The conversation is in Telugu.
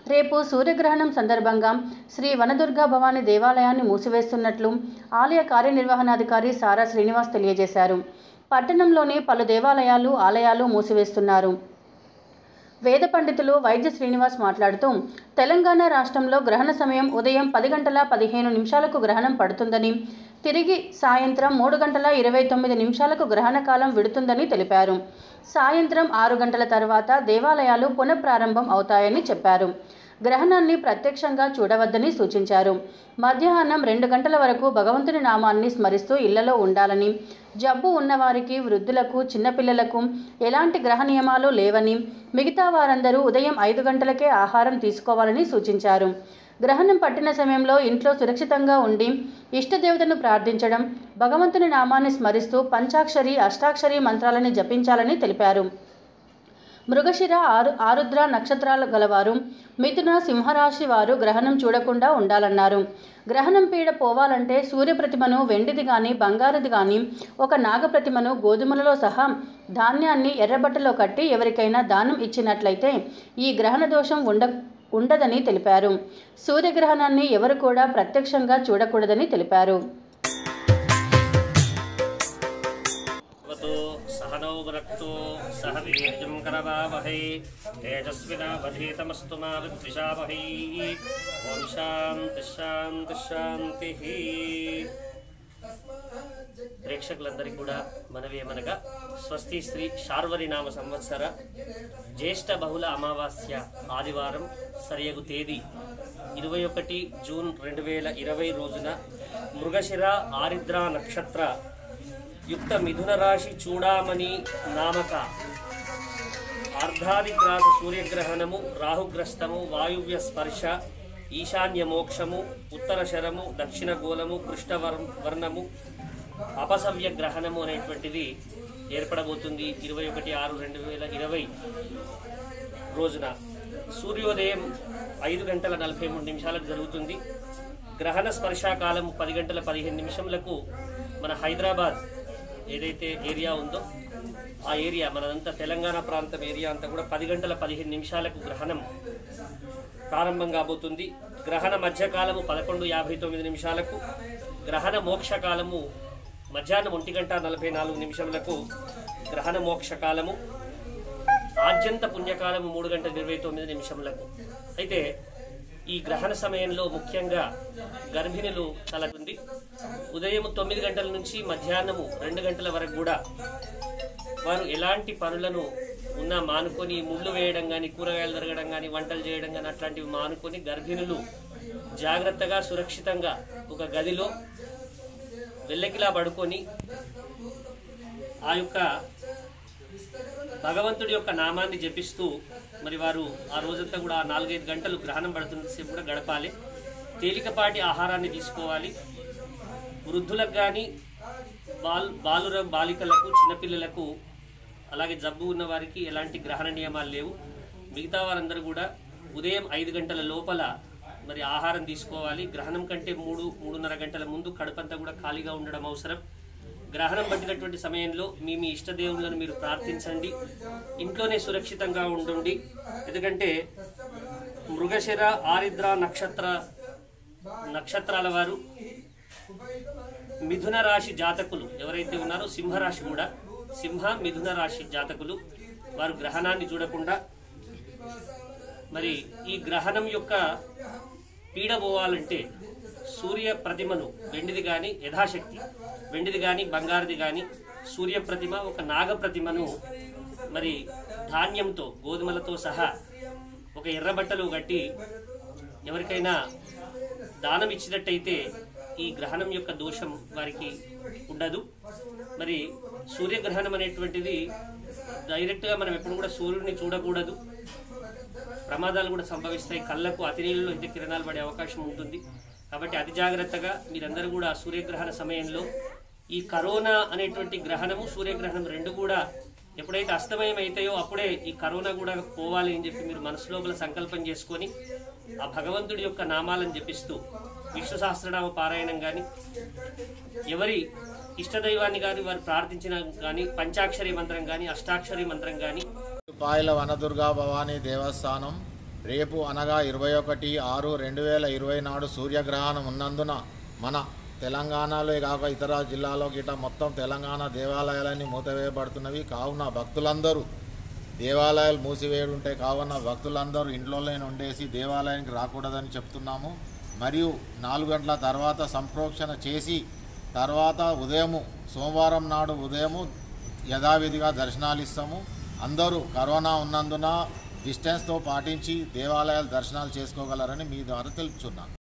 రేపు సూర్యగ్రహణం సందర్భంగా శ్రీ వనదుర్గా భవానీ దేవాలయాన్ని మూసివేస్తున్నట్లు ఆలయ కార్యనిర్వహణాధికారి సారా శ్రీనివాస్ తెలియజేశారు. పట్టణంలోని పలు దేవాలయాలు, ఆలయాలు మూసివేస్తున్నారు. వేద పండితులు వైద్య శ్రీనివాస్ మాట్లాడుతూ, తెలంగాణ రాష్ట్రంలో గ్రహణ సమయం ఉదయం 10:15 గ్రహణం పడుతుందని, తిరిగి సాయంత్రం 3:29 గ్రహణ కాలం విడుతుందని తెలిపారు. సాయంత్రం 6 గంటల తర్వాత దేవాలయాలు పునఃప్రారంభం అవుతాయని చెప్పారు. గ్రహణాన్ని ప్రత్యక్షంగా చూడవద్దని సూచించారు. మధ్యాహ్నం 2 గంటల వరకు భగవంతుని నామాన్ని స్మరిస్తూ ఇళ్లలో ఉండాలని, జబ్బు ఉన్నవారికి, వృద్ధులకు, చిన్నపిల్లలకు ఎలాంటి గ్రహ నియమాలు లేవని, మిగతా వారందరూ ఉదయం 5 గంటలకే ఆహారం తీసుకోవాలని సూచించారు. గ్రహణం పట్టిన సమయంలో ఇంట్లో సురక్షితంగా ఉండి ఇష్టదేవతను ప్రార్థించడం, భగవంతుని నామాన్ని స్మరిస్తూ పంచాక్షరి, అష్టాక్షరి మంత్రాలని జపించాలని తెలిపారు. మృగశిర, ఆరుద్ర నక్షత్రాలు గలవారు, మిథున, సింహరాశి వారు గ్రహణం చూడకుండా ఉండాలన్నారు. గ్రహణం పీడ పోవాలంటే సూర్యప్రతిమను వెండిది కానీ, బంగారుది కానీ, ఒక నాగప్రతిమను గోధుమలలో సహా ధాన్యాన్ని ఎర్రబట్టలో కట్టి ఎవరికైనా దానం ఇచ్చినట్లయితే ఈ గ్రహణ దోషం ఉండదని తెలిపారు. సూర్యగ్రహణాన్ని ఎవరు కూడా ప్రత్యక్షంగా చూడకూడదని తెలిపారు. सहनौ भुनक्तु सह वीर्यं करवावहै तेजस्विनावधीतमस्तु मा विद्विषावहै। ओम शांति शांति शांति। ప్రేక్షకులందరికీ కూడా మనవి ఏమనగా, స్వస్తి శ్రీ శార్వరి నామ సంవత్సర జ్యేష్ఠ బహుళ అమావాస్య ఆదివారం సరియగు తేదీ 21 జూన్ 2020 రోజున మృగశిర ఆరిద్ర నక్షత్ర యుక్త మిథున రాశి చూడామణి నామక అర్ధాదిగ్రాస సూర్యగ్రహణము, రాహుగ్రస్తము, వాయువ్య స్పర్శ, ఈశాన్య మోక్షము, ఉత్తర శరము, దక్షిణ గోళము, కృష్ణవర్ణము, అపసవ్య గ్రహణము అనేటువంటిది ఏర్పడబోతుంది 21/6/2020 రోజున. సూర్యోదయం 5:43 జరుగుతుంది. గ్రహణ స్పర్శాకాలం 10:15 మన హైదరాబాద్ ఏదైతే ఏరియా ఉందో ఆ ఏరియా, మనంతా తెలంగాణ ప్రాంతం ఏరియా అంతా కూడా 10:15 గ్రహణం ప్రారంభం కాబోతుంది. గ్రహణ మధ్యకాలము 11:59, గ్రహణ మోక్షకాలము మధ్యాహ్నం 1:44 గ్రహణ మోక్షకాలము, ఆద్యంత పుణ్యకాలము 3:29. అయితే ఈ గ్రహణ సమయంలో ముఖ్యంగా గర్భిణులు కలుగుతుంది. ఉదయం 9 గంటల నుంచి మధ్యాహ్నము 2 గంటల వరకు కూడా వారు ఎలాంటి పనులను ఉన్నా మానుకొని, ముళ్ళు వేయడం కానీ, కూరగాయలు తరగడం కానీ, వంటలు చేయడం కానీ అట్లాంటివి మానుకొని గర్భిణులు జాగ్రత్తగా, సురక్షితంగా ఒక గదిలో వెల్లకిలా పడుకొని ఆ యొక్క భగవంతుడి యొక్క నామాన్ని జపిస్తూ మరి వారు ఆ రోజంతా కూడా 4-5 గంటలు గ్రహణం పడుతున్నంతసేపు కూడా గడపాలి. తేలికపాటి ఆహారాన్ని తీసుకోవాలి. వృద్ధులకు కానీ, బాలికలకు, చిన్నపిల్లలకు, అలాగే జబ్బు ఉన్న వారికి ఎలాంటి గ్రహణ నియమాలు లేవు. మిగతా వారందరూ కూడా ఉదయం 5 గంటల లోపల మరి ఆహారం తీసుకోవాలి. గ్రహణం కంటే 3-3:30 గంటల ముందు కడుపంతా కూడా ఖాళీగా ఉండడం అవసరం. గ్రహణం పట్టినటువంటి సమయంలో మీ ఇష్టదేవులను మీరు ప్రార్థించండి. ఇంట్లోనే సురక్షితంగా ఉండండి. ఎందుకంటే మృగశిర, ఆరిద్ర నక్షత్రాల వారు, మిథున రాశి జాతకులు ఎవరైతే ఉన్నారో, సింహరాశి కూడా, సింహ మిథున రాశి జాతకులు వారు గ్రహణాన్ని చూడకుండా మరి ఈ గ్రహణం యొక్క పీడ పోవాలంటే సూర్య ప్రతిమను వెండిది కానీ, యథాశక్తి వెండిది కానీ, బంగారుది కానీ, సూర్య ప్రతిమ, ఒక నాగ ప్రతిమను మరి ధాన్యంతో, గోధుమలతో సహా ఒక ఎర్రబట్టలు కట్టి ఎవరికైనా దానం ఇచ్చినట్టయితే ఈ గ్రహణం యొక్క దోషం వారికి ఉండదు. మరి సూర్యగ్రహణం అనేటువంటిది డైరెక్ట్గా మనం ఎప్పుడు కూడా సూర్యుడిని చూడకూడదు. ప్రమాదాలు కూడా సంభవిస్తాయి. కళ్ళకు అతినీళ్ళలో ఇంత కిరణాలు పడే అవకాశం ఉంటుంది. కాబట్టి అతి జాగ్రత్తగా మీరందరూ కూడా సూర్యగ్రహణ సమయంలో ఈ కరోనా అనేటువంటి గ్రహణము, సూర్యగ్రహణం రెండు కూడా ఎప్పుడైతే అస్తమయం అవుతాయో అప్పుడే ఈ కరోనా కూడా పోవాలి అని చెప్పి మీరు మనసు లోపల సంకల్పం చేసుకొని ఆ భగవంతుడి యొక్క నామాలను జపిస్తూ విష్ణు సహస్రనామ పారాయణం కానీ, ఎవరి ఇష్టదైవాన్ని కానీ వారు ప్రార్థించిన కానీ, పంచాక్షరి మంత్రం కానీ, అష్టాక్షరి మంత్రం కానీ. పాయల వనదుర్గా భవానీ దేవస్థానం రేపు అనగా 21/6/2020 నాడు సూర్యగ్రహణం ఉన్నందున మన తెలంగాణలో కాక ఇతర జిల్లాలో గిట మొత్తం తెలంగాణ దేవాలయాలన్నీ మూతవేయబడుతున్నవి. కావున భక్తులందరూ దేవాలయాలు మూసివేయుంటే కావున భక్తులందరూ ఇంట్లోనే ఉండేసి దేవాలయానికి రాకూడదని చెప్తున్నాము. మరియు 4 గంటల తర్వాత సంప్రోక్షణ చేసి తర్వాత ఉదయము సోమవారం నాడు ఉదయము యథావిధిగా దర్శనాలు ఇస్తాము. అందరూ కరోనా ఉన్నందున డిస్టెన్స్తో పాటించి దేవాలయాలు దర్శనాలు చేసుకోగలరని మీ ద్వారా తెలుపుతున్నాను.